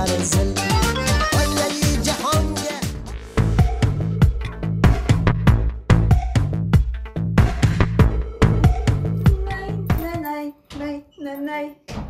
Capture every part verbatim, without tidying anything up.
ko'zlari zil oynali jahonga nay nay nay nay.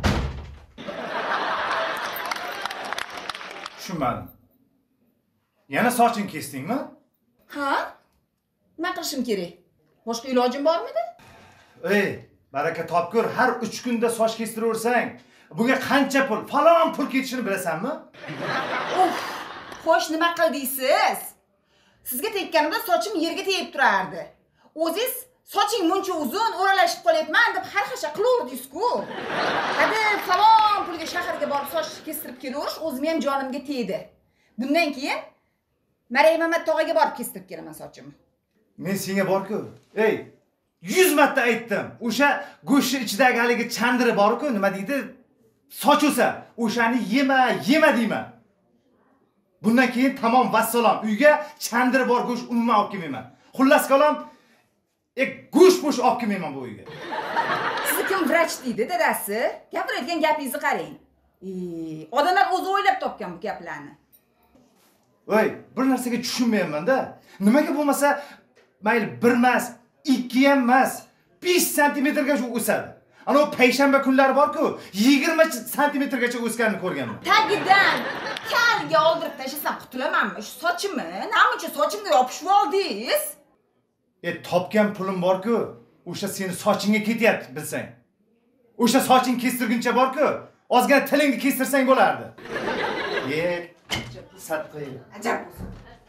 Tushunmadim. Yana soching kesdingmi? Ha? Nima qilishim kerak? Boshqa ilojim bormidi? Ey, baraka topkur, har uch kunda soch kestiraversang, bunga qancha pul, falon pul ketishini bilasanmi? Uf, xo'sh nima qildingiz? Sizga tekkanimda sochim yerga tegib turardi. O'zingiz soching muncha uzun, o'ralashib qolyapman deb har xasha qilaverdingiz-ku. Hadi falon pulga shaharga borib soch kestirib kelaverish o'zim ham jonimga tegdi. Bundan keyin Maryam Mamat tog'aga borib kestirib kelaman sochimni. Men senga bor-ku. Ey, yuz marta aytdim. O'sha go'shtni ichidagi haligi chandiri bor-ku, nima deydi? Soch o'sa, o'shani yema, yema deyman. Bundan keyin tamom vassalom. Uyga chandiri bor go'sht umuman olib kelmayman. Xullas kalom, e go'sht bo'sh olib kelmayman bu uyga. Sizni kim vrach deydi, dadasi? Gapirayotgan gapingizni qarang. Ey, odamlar o'zi o'ylab topgan bu gaplarni. Voy, bir narsaga tushunmayapman-da. Nimaga bo'lmasa, mayli bir emas, ikki ham emas, besh santimetrgacha o'sadi. Ana o payshanba kunlari bor-ku, yigirma santimetrgacha o'sganini ko'rganman. Tagidan kalga oldirib tashlasam qutulamanmi? Shu sochimni, nima sochimga yopishib oldingiz? E, topgan pulim bor-ku, o'sha seni sochingga ketyapti, bilsang. O'sha soching kestirguncha bor-ku, ozgina tilingni kestirsang bo'lardi. E, satqi. Ajab bo'lsin.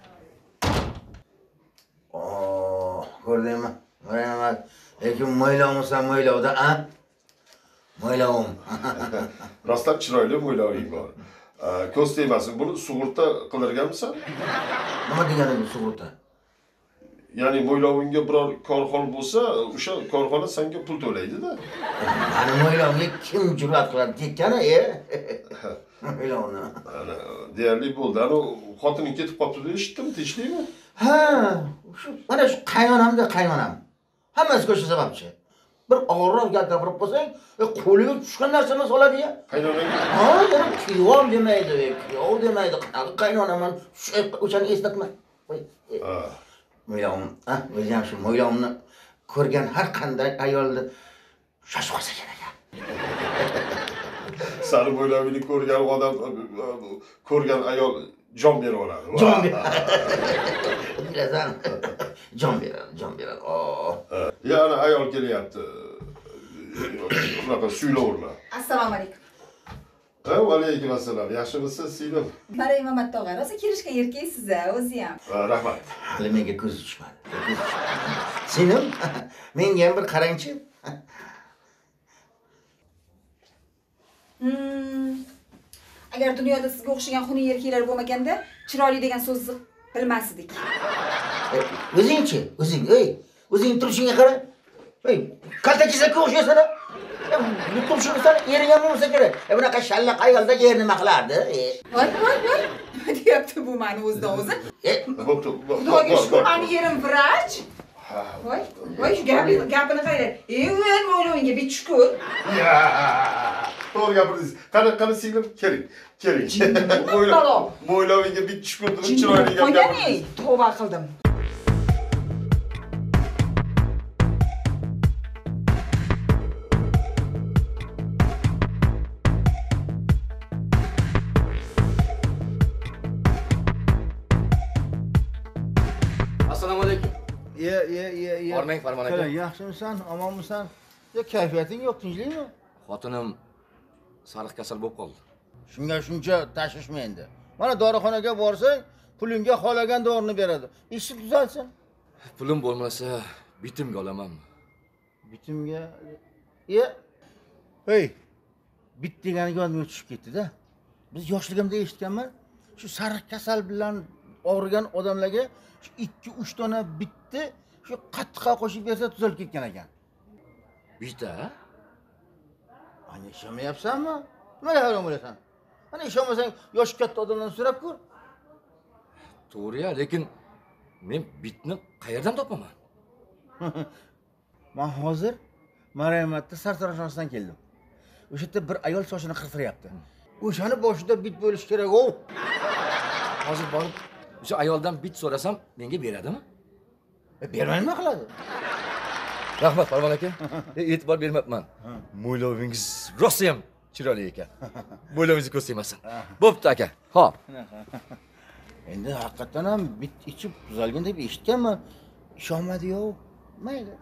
Oh, ko'rdingmi? Maramat. Lekin mo'ylovmisan mo'ylovda, a? Mo'ylovim. Rostdan chiroyli mo'yloving bor. Ko'z tegmasin. Buni sug'urta qildirganmisan? Nima degani bu sug'urta? Ya'ni mo'ylovingga biror korxona bo'lsa, o'sha korxona senga pul to'laydi-da. Ani mo'ylovga kim jur'at qiladi dekkani, e? Mo'ylovni. Ana, deyarli bo'ldi. Ana xotining ketib qopti-da, eshitdimi? Tinchlikmi? Ha, shu mana shu qaynonamda qaynonam. Hammasiga shu sababchi. Bir og'irroq gap gapirib qo'ysang, qo'liga tushgan narsani soladi-ya. Qaynonang? Ha, yana kuyov demaydi, kuyov demaydi. Qanaqa qaynonaman, o'shani eslatma. Qo'y. Ha. Mo'ylovim, ha, o'zim shu mo'ylovimni ko'rgan har qanday ayolni shoshib qolsa kerak ekan. Sani mo'ylovingni ko'rgan odam, ko'rgan ayol jon beraveradi. Jon beradi. Bilasan? Jon beradi, jon beradi. Oh. Yana ayol kelyapti. Unaqa suylaverma. Assalomu alaykum. Ha, va alaykum assalom. Yaxshimisiz, singlim? Maryam Mamat tog'a, rosa kirishga erkaysiz-a, o'zi ham. Rahmat. Hali menga ko'z tushmadi. Singlim, menga ham bir qarangchi. Hmm. Agar dunyoda sizga o'xshagan xunuk erkaklar bo'lmaganda, chiroyli degan so'zni bilmasdik. O'zingchi, o'zing, ey, o'zing turishingga qara. Ey, kaltakizakka o'xshaysan. Yutup shuni san ering ham bo'lsa kerak. E bunaqa shallaq ayolda yer nima qilardi? Voy, voy, voy. Nima deyapti bu meni o'zidan o'zi? Bo'pti. Xudoga shukr, meni yerim vrach. Voy, voy, shu gapini gapini qarang. Ey, men mo'ylovingga bit shukur. Ya. To'g'ri gapirdingiz. Qani, qani singlim, keling. Keling. Mo'ylovingga bit shukur deb chiroyli gap gapirdingiz. Tavba qildim. Assalomu alaykum. Ye, ye, ye, ye. Bormang, Farmon aka. Yaxshimisan, omonmisan? Ya kayfiyating yo'q, tinchlikmi? Xotinim sariq kasal bo'lib qoldi. Shunga shuncha tashvishma endi. Mana dorixonaga borsang, pulingga xolagan dorini beradi. Ishi tuzalsin. Pulim bo'lmasa, bitimga olamanmi? Bitimga? Ye. Hey. Bit deganiga yodimga tushib ketdi-da. Biz yoshligimda eshitganman, shu sariq kasal bilan og'rigan odamlarga shu ikki uch dona bitni shu qattiqqa qo'shib bersa tuzalib ketgan ekan. Bita? Ana ishomayapsanmi? Nimaga hayron bo'lasan? Ana ishonmasang yoshi katta odamlardan so'rab ko'r. To'g'ri-ya, lekin men bitni qayerdan topaman? Men hozir Maryamatda sartaroshxonasidan keldim. O'sha yerda bir ayol sochini qirqiryapti. O'shani boshida bit bo'lish kerak-ku. Hozir borib o'sha ayoldan bit so'rasam, menga beradimi? E, bermay nima qiladi? Rahmat Parvon aka. E'tibor bermabman. Mo'ylovingiz rosa ham chiroyli ekan. Mo'ylovingizni ko'rsatmasin. Bo'pti aka. Xo'p. Endi haqiqatan ham bit ichib tuzalgan deb eshitganman. Ishonmadi-yu. Mayli.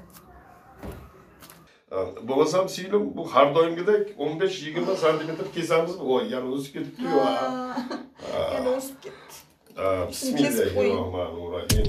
Bo'lmasam singlim bu har doimgidek o'n besh yigirma santimetr kesamizmi? Voy, yana o'sib ketibdi-yu. Yana o'sib ketdi. Bismillahirrohmanirrohim.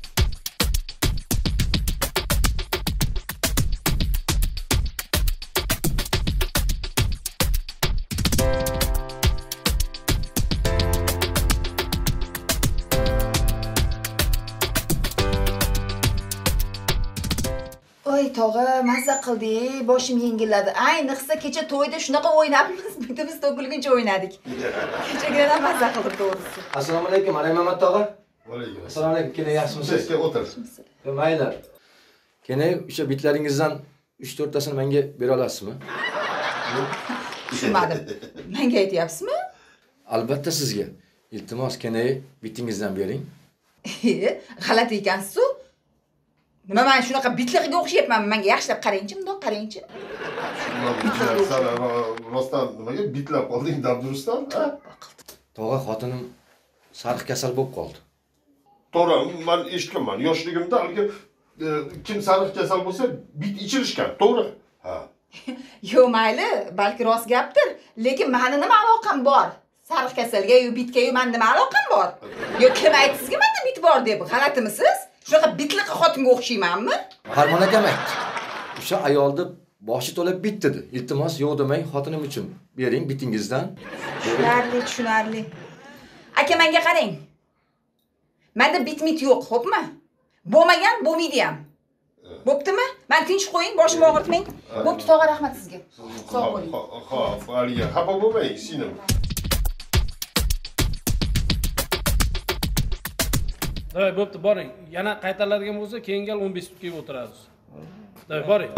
Voy tog'a, mazza qildi, boshim yengilladi. Ayniqsa kecha to'yda shunaqa o'ynabmiz, bitimiz to'kilguncha o'ynadik. Kechagina mazza qildi to'g'risi. Assalomu alaykum, Maryam Mamat tog'a. Alaykum. Assalomu alaykum, kene yaxshimisiz? Sizga o'tir. Mayli. Kene o'sha bitlaringizdan uch to'rt tasini menga bera olasizmi? Tushunmadim. Menga aytyapsizmi? Albatta sizga. Iltimos, kene bitingizdan bering. G'alati ekansiz-ku. Nima men shunaqa bitligiga o'xshayapmanmi? Menga yaxshilab qarang-chi, bundoq qarang-chi. Sen rostdan nimaga bitlab qolding dabdurustdan? Tog'a, xotinim sariq kasal bo'lib qoldi. To'g'ri, men eshitganman. Yoshligimda haligi kim sariq kasal bo'lsa, bit ichirishgan, to'g'ri? Ha. Yo, mayli, balki rost gapdir, lekin meni nima aloqam bor? Sariq kasalga-yu bitga-yu men nima aloqam bor? Yo, kim aytdi sizga menda bit bor deb? G'alatimisiz? Shunaqa bitliq xotinga o'xshaymanmi? Farmon akam aytdi. O'sha ayolni boshi to'lib bit dedi. Iltimos, yo'q demang, xotinim uchun bering bitingizdan. Tushunarli, tushunarli. Aka, menga qarang. Menda bit-mit yo'q, xo'pmi? Bo'lmagan, bo'lmaydi ham. Bo'ptimi? Men tinch qo'ying, boshimni og'ritmang. Bo'pti, tog'a, rahmat sizga. Sog' bo'ling. Xo'p, Aliya, xafa bo'lmang, singlim. Davay, bo'pti, boring. Yana qaytaradigan bo'lsa, keyin gal o'n besh tutga o'tirasiz. Davay, boring.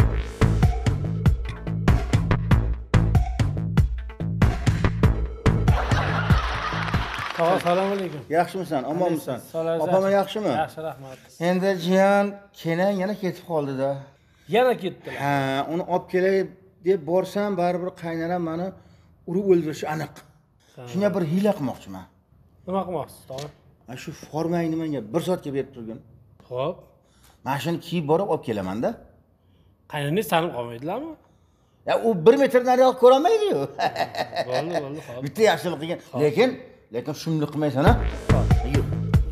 Tog'a, assalomu alaykum. Yaxshimisan? Omonmisan? Salom. Opam yaxshimi? Yaxshi, rahmat. Endi jiyan Kenan yana ketib qoldi-da. Yana ketdilar. Ha, uni olib kelay deb borsam, baribir qaynaram meni urib o'ldirishi aniq. Shunga bir hiyla qilmoqchiman. Nima qilmoqsiz, tog'a? Mana shu formangni menga bir soatga berib turgin. Xo'p. Mana shuni kiyib borib olib kelaman-da. Qayningiz tanib qolmaydilarmi? Ya u bir metr nariyoq ko'rolmaydi-yu. Bo'ldi, bo'ldi, xo'p. Bitta yaxshilik qilgan, lekin lekin shunday qilmaysan, ha? Yur.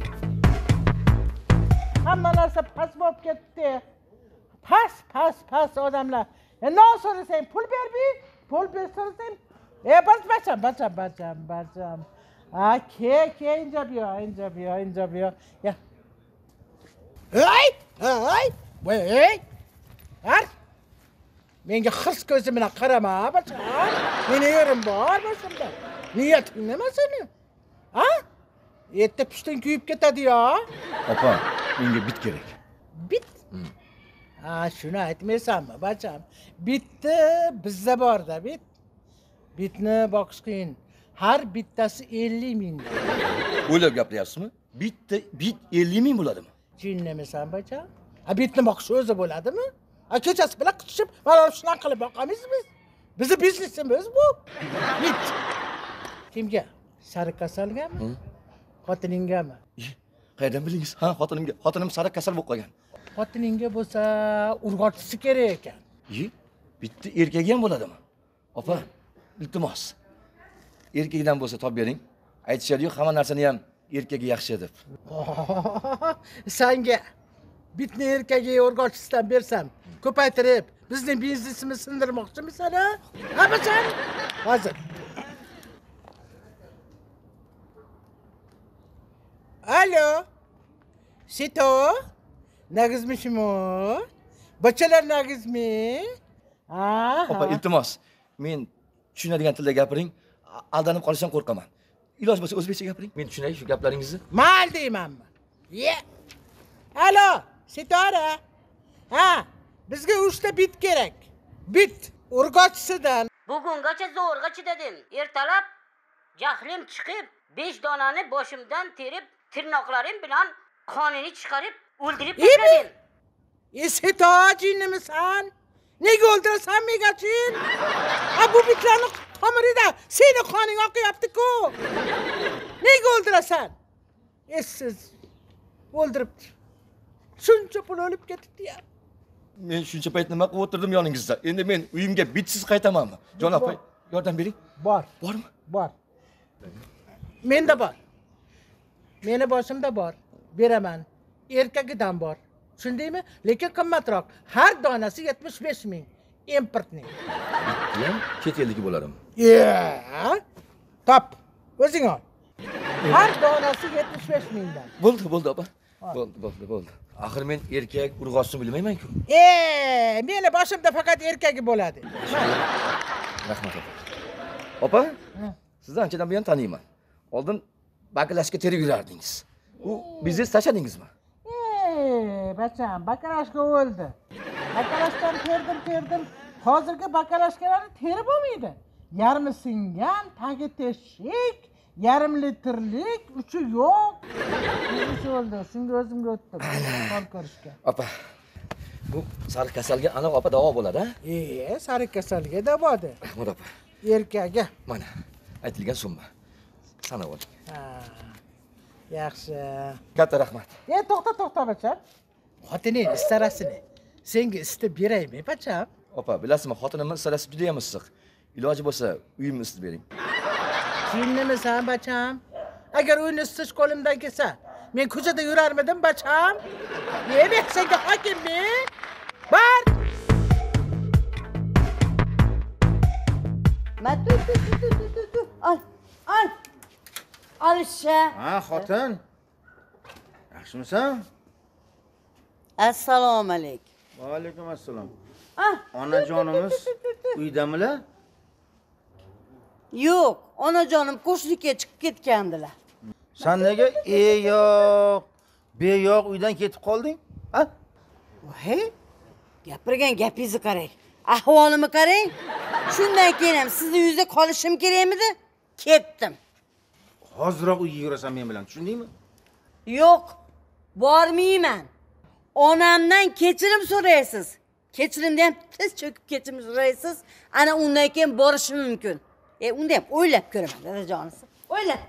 Hamma narsa pas bo'lib ketdi. Pas, pas, pas odamlar. E non so'rasang pul berbi, pul bersang, e bas bacham, bacham, bacham, bacham. Ha, ke, ke inja bu, inja bu, inja bu. Ya. Hey, hey, hey. Har. Menga xirs ko'zi bilan qarama, bacham. Meni yerim bor boshimda. Niyating nima seni? Ha? Erta pushting kuyib ketadi-ya. Opa, menga bit kerak. Bit? Ha, shuni aytmaysanmi, bacham? Bitni bizda bor-da, bit. Bitni boqish qiyin. Har bittasi ellik ming. O'ylab gapiryapsizmi? Bitta bit ellik ming bo'ladimi? Tushunmaysan, bacham? Ha, bitni boqish o'zi bo'ladimi? Ha, kechasi bilan qutishib, mana shunaqa qilib boqamiz biz. Bizni biznesimiz bu. Bit. Kimga? Sariq kasalgami? Xotiningami? Qayerdan bildingiz? Ha, xotinimga. Xotinim sariq kasal bo'lib qolgan. Xotiningga bo'lsa, urg'ochisi kerak ekan. Yi, bitta erkagi ham bo'ladimi? Opa, iltimos. Erkakdan bo'lsa topib bering. Aytishadi-yu, hamma narsani ham erkagi yaxshi deb. Senga bitni erkagi urg'ochisidan bersam, ko'paytirib, bizning biznesimizni sindirmoqchimisan, ha? Ha, bacham? Hozir. Alo. Sito? Nagizmishmi? Bachalar nagizmi? Ha? Opa, iltimos. Men tushunadigan tilda gapiring. Aldanib qolishdan qo'rqaman. Iloj bo'lsa o'zbekcha gapiring. Men tushunay shu gaplaringizni. Mal deymanmi? Ye. Alo, Sitora. Ha, bizga uchta bit kerak. Bit urg'ochisidan Bugungacha zo'rg'a chidadim. Ertalab jahlim chiqib, besh donani boshimdan terib, tirnoqlarim bilan qonini chiqarib, o'ldirib tashladim. E setocinimisan? Nega o'ldirasan megachin? Ha bu bitlarni tomirida seni qoning oqyapti-ku. Nega o'ldirasan? E siz o'ldiribdi. Shuncha pul o'lib ketibdi-ya. Men shuncha payt nima qilib o'tirdim yoningizda. Endi men uyimga bitsiz qaytamanmi? Jon opa, yordam bering. Bor. Bormi? Bor. Menda bor. Meni boshimda bor. Beraman. Erkagidan bor. Shundaymi? Lekin qimmatroq. Har donasi yetmish besh ming. Importning. Ham chet eldagi bo'larim. Ya. Top. O'zing ol. Har donasi yetmish besh mingdan. Bo'ldi, bo'ldi opa. Bo'ldi, bo'ldi, bo'ldi. Axir men erkak urg'ochni bilmayman-ku. E, meni boshimda faqat erkagi bo'ladi. Rahmat opa. Opa, sizni anchadan buyon taniyman. Oldin bakalashga terib yurardingiz. U biznes tashladingizmi? E, bacham, bakalashga o'ldi. Bakalashdan terdim, terdim. Hozirgi bakalashkalarni terib olmaydi. Yarmi singan, tagi teshik, yarim litrlik, uchi yo'q. Nima o'ldi? Shunga o'zimga o'tdim. Qon ko'rishga. Opa, bu sariq kasalga aniq opa davo bo'ladi-a? E, sariq kasalga davoda. Rahmat opa. Erkaga. Mana, aytilgan summa. Sanab oling. Ha. Yaxshi. Katta rahmat. E, to'xta, to'xta bacham. Xotining istarasini senga isitib beraymi, bacham? Opa, bilasizmi, xotinimning istarasi juda ham issiq. Iloji bo'lsa, uyimni isitib bering. Jinnimisan, bacham? Agar uyni isitish qo'limdan kelsa, men ko'chada yurarmidim, bacham? Ne men senga hokimmi? Bar! Matu tu tu tu tu tu. Al, al. Alisha. Ha, xotin. Yaxshimisan? Assalomu alaykum. Va alaykum assalom. Ah, Onajonimiz uydamilar? yo'q, onajonim qo'shniga chiqib ketgandilar. Sen nega e yo'q, be yo'q uydan ketib qolding? Ha? Voy, gapirgan gapingizni qarang. Ahvolimni qarang. Shundan keyin ham sizning uyingizda qolishim kerakmidi? Ketdim. Hozirroq uyga yurasan men bilan, tushundingmi? Yo'q, bormayman. Onamdan kechirim so'raysiz. Kechirimda ham tiz cho'kib kechirim so'raysiz. Ana undan keyin borishim mumkin. E, unda ham o'ylab ko'raman, dadajonisi. O'ylab.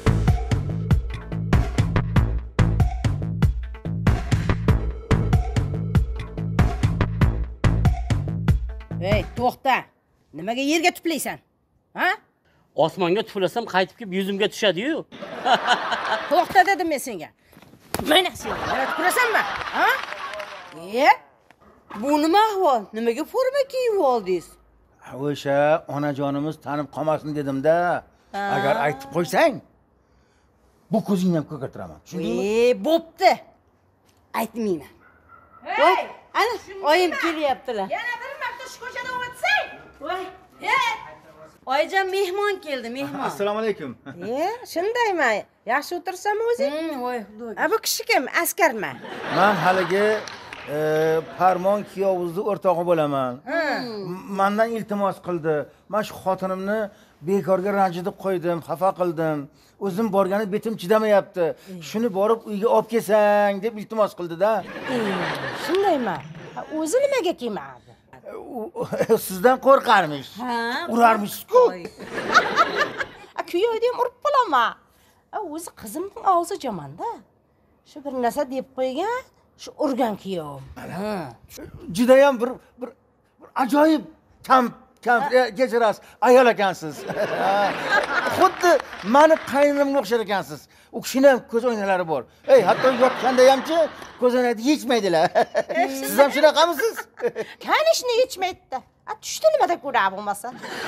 Ey, to'xta. Nimaga yerga tuplaysan? Ha? Osmonga tuflasam qaytib kelib yuzimga tushadi-yu. To'xta dedim men senga. Mana sen, yana tupurasanmi? Ha? E? Bu nima ahvol? Nimaga forma kiyib oldingiz? O'sha onajonimiz tanib qolmasin dedim-da. Agar aytib qo'ysang, bu ko'zingni ham ko'kartiraman. Tushundingmi? E, bo'pti. Aytmayman. Voy, ana oyim kelyaptilar. Yana bir marta shu ko'chada o'tsang. Voy, e! Oyijon mehmon keldi, mehmon. Assalomu alaykum. E, shundaymi? Yaxshi o'tirsanmi o'zing? Voy, xudo. A bu kishi kim? Askarmi? Men haligi farmon kuyovingizni o'rtog'i bo'laman. Mendan iltimos qildi. Men shu xotinimni bekorga ranjitib qo'ydim, xafa qildim. O'zim borgani betim chidamayapti. Shuni borib uyga olib kelsang deb iltimos qildi-da. Shundaymi? O'zi nimaga kelmadi? Sizdan qo'rqarmish. Ha. Urarmish-ku. Kuyovni ham urib qolaman. O'zi qizimning og'zi jomanda. Shu bir narsa deb qo'ygan, shu urgan kuyovim. Juda ham bir bir ajoyib kam kam kechirasiz. Ayol ekansiz. Xuddi meni qaynimga o'xshar ekansiz. U kishini ham ko'z o'ynalari bor. Ey, hatto yotganda hamchi ko'z o'ynaydi yechmaydilar. Siz ham shunaqamisiz? Kanishni yechmaydi. A tushdi nimada ko'ra bo'lmasa.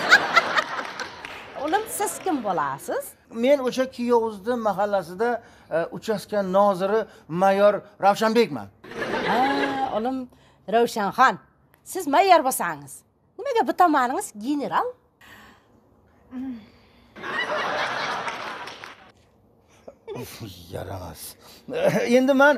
Olim siz kim bo'lasiz? Men o'sha kuyovingizni mahallasida uchastka noziri mayor Ravshanbekman. Ha, olim Ravshanxon. Siz mayor bo'lsangiz, nimaga bu tomoningiz general? Yaramas. Endi men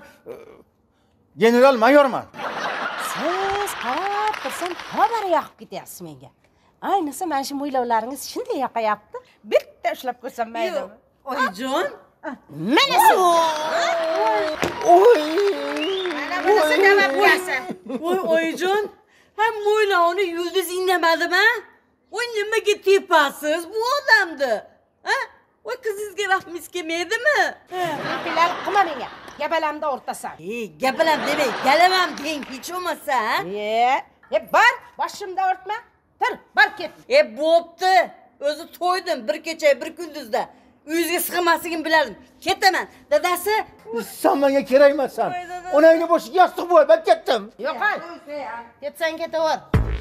general mayorman. Siz qarab tursan xabar yoqib ketyapsiz menga. Ayniqsa mana shu mo'ylovlaringiz shunday yoqayapti. Bitta ushlab ko'rsam maylimi? Oyijon. Mana shu. Oy. Mana bunisi nima bo'lsa? Voy oyijon, ham mo'ylovni yulduz indamadimi? Voy nimaga tepasiz bu odamni? Ha? Voy qizingizga rahmingiz kelmaydimi? Filal qilma menga. Gabalamda o'rtasan. Ey, gabalam demay, galamam deng hech bo'lmasa. E, e bar, boshimda o'rtma. Tur, bar ket. E bo'pti. O'zi to'ydim bir kecha, bir kunduzda. Uyingizga sig'masligim biladim. Ketaman. Dadasi, Sen menga kerak emassan. Onangni boshiga yostiq bo'l, men ketdim. Yo'q, hay. Ketsang ketaver.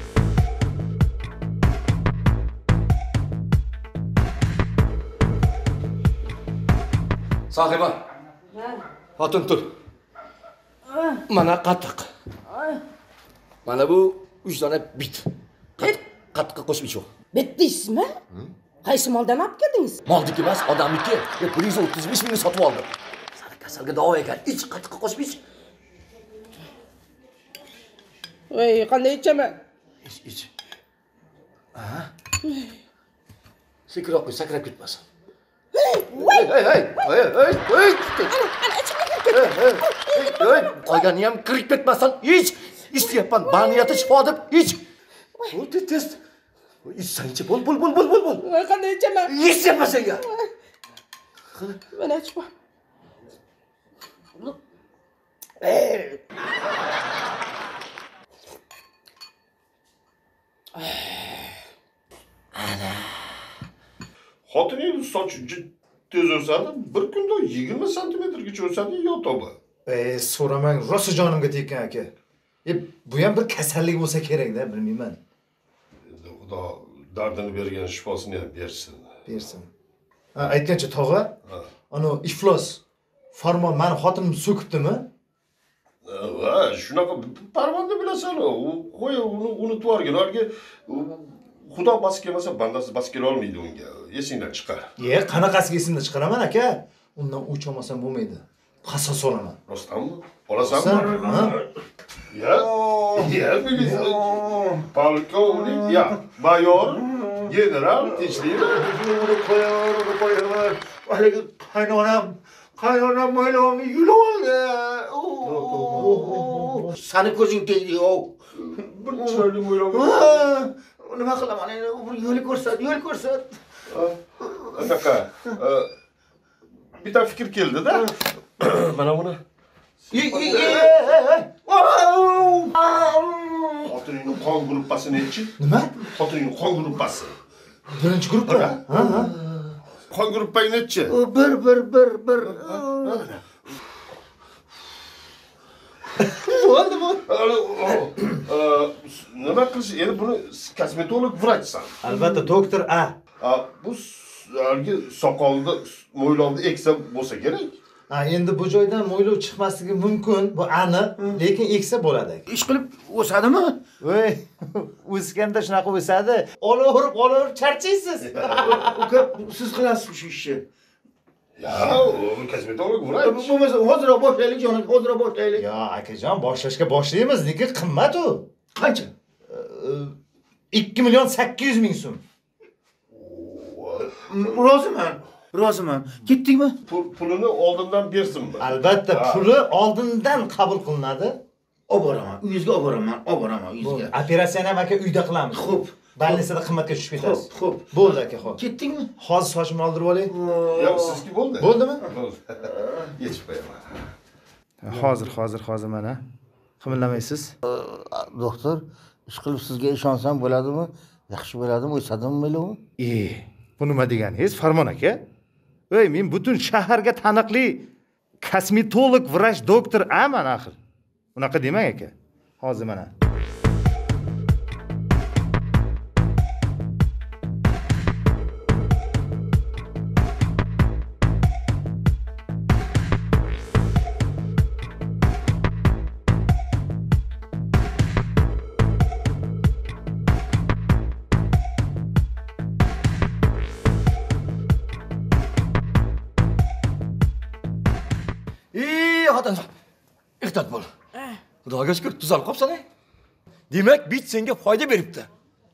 Sohiba. Xotin tur. Mana qatiq. Mana bu uch dona bit. Qatiqqa qo'shib ichib. Bitdingizmi? Qaysi moldan olib keldingiz? Moldiki emas, odamniki. bir yuz o'ttiz besh mingga sotib oldim. Sani kasalga davo ekan. Ich, qatiqqa qo'shib ich. Voy, qanday ichaman? Ich, ich. Aha. Sekiroq qo'y, sakrab ketmasin. Hey, hey, hey, hey, hey, hey. Hey, qolgani ham kirib ketmasin. Ich. İsteyapman, baniyati shifo deb ich. O tez. İçsangchi, bol, bol, bol, bol, bol, bol. Voy, qanday ichaman? İçyapman senga. Mana ichma. Xotining sochi tez o'sadi, bir kunda yigirma santimetrgacha o'sadi, yo to'g'ri. E, so'ramang, rosa jonimga tekkan aka. E, bu ham bir kasallik bo'lsa kerak-da, bilmayman. Xudo dardini bergan shifosini ham bersin. Bersin. Ha, aytgancha tog'a, ana iflos farmon meni xotinim so'kibdimi? Va, shunaqa parvonda bilasan, u qo'y uni unutib yuborgan. Ularga Xudo bas kelmasa, bandasi bas kela olmaydi unga. Esingdan chiqar. Ye, qanaqasiga esimdan chiqaraman aka? Undan o'ch olmasam bo'lmaydi. Qasos olaman. Rostdanmi? Olasanmi? Ha? Ya, ya, bilirsan. Polkovnik, ya, mayor, general, tinchlikmi? Uni qo'yaver, uni qo'yaver. Haligi qaynonam, qaynonam mo'ylovni yulib oldi. Sani ko'zing tegdi-ku. Bir chiroyli mo'ylov. Nima qilaman endi? Bir yo'l ko'rsat, yo'l ko'rsat. Anaqa, bitta fikr keldi-da. Mana buni. Xotiningning qon gruppasi nechi? Nima? Xotiningning qon gruppasi. Birinchi gruppa? Ha, ha. Qon gruppang nechi? Bir, bir, bir, bir. Bo'ldi bu. Nima qilish? Endi buni kosmetolog vrachsan. Albatta, doktor A. Bu haligi soqolda mo'ylovni eksa bo'lsa kerak. Ha, endi bu joydan mo'ylov chiqmasligi mumkin, bu aniq, lekin eksa bo'ladi. Ish qilib o'sadimi? Voy, o'sganda shunaqa o'sadi. Olaverib, olaverib charchaysiz. Uka, siz qilasiz shu ishni. Ya, kosmetolog vrach. Bo'lmasa hozirroq boshlaylik, jonim, hozirroq boshlaylik. Yo, akajon, boshlashga boshlaymiz, lekin qimmat u. Qancha? ikki million sakkiz yuz ming so'm. Roziman. Roziman. Ketdingmi? Pulini oldindan bersinmi? Albatta, puli oldindan qabul qilinadi. Olib boraman, uyingizga olib boraman, olib boraman uyingizga. Operatsiyani ham aka uyda qilamiz. Xo'p. Balnisada qimmatga tushib ketasiz. Xo'p, xo'p. Bo'ldi aka, xo'p. Ketdingmi? Hozir sochimni oldirib olay. Yo'q, sizki bo'ldi. Bo'ldimi? Yechib qo'yaman. Hozir, hozir, hozir mana. Qimirlamaysiz. Doktor, ish qilib sizga ishonsam bo'ladimi? Yaxshi bo'ladimi? O'sadimi mo'ylovim? E, bu nima deganingiz, Farmon aka? Voy, men butun shaharga taniqli kosmetolog, vrach, doktor aman axir. Unaqa demang aka. Hozir mana. Xotin, ehtiyot bo'l. Xudoga shukr, tuzalib qolibsan-a. Demak, bit senga foyda beribdi.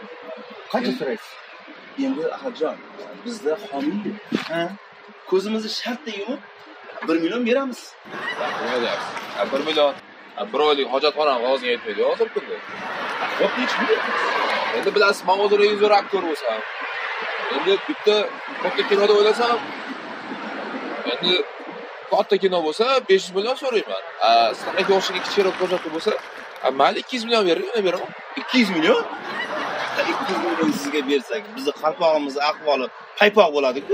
Qancha so'raysiz? Endi Ahadjon, bizda homiy yo'q. Ha? Ko'zimizni shartta yumib bir million beramiz. Nima deyapsiz? bir million. Bir oylik hojatxona g'oziga yetmaydi hozir kunda. Yo'q, hech kim. Endi bilasiz, men hozir rejissor aktyor bo'lsam, endi bitta katta kinoda o'ylasam, endi katta kino bo'lsa besh yuz million so'rayman. Sizlarga yoshlik kichikroq ko'rsatuv bo'lsa, mayli ikki yuz million bering, yana beraman. ikki yuz million? ikki yuz million sizga bersak, bizni qalpog'imizning ahvoli paypoq bo'ladi-ku.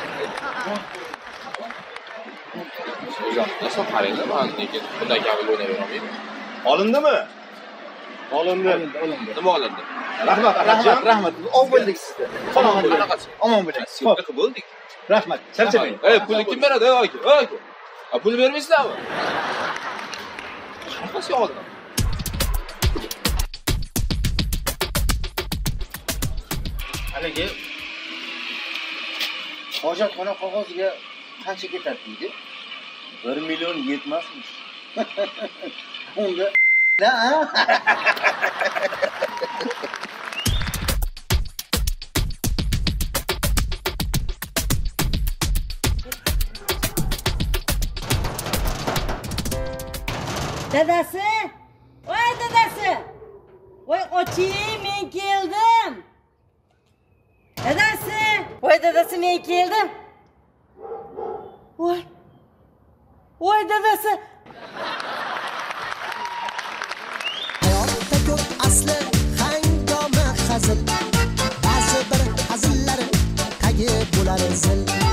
O'zim nasıl qaranglar, men lekin bunday kabi o'ynayveraman. Olindimi? Olindi. Nima olindi? Rahmat, rahmat, rahmat. Omon bo'ldik sizga. Omon bo'lasiz. Xo'p, bo'ldik. Rahmat. Charchamang. Ey, pulni kim beradi, ey aka? Ey aka. A pul bermaysizlarmi? Qanaqasi oldim? Haligi hojatxona qog'oziga qancha ketadi deydi? bir million yetmasmish. Unda da Dadasi! Voy dadasi! Voy oching, men keldim. Dadasi! Voy dadasi, men keldim. Voy. Voy dadasi! Hayotda ko'p asli hangoma hazil. Ba'zi bir hazillari tagi bo'lar zil.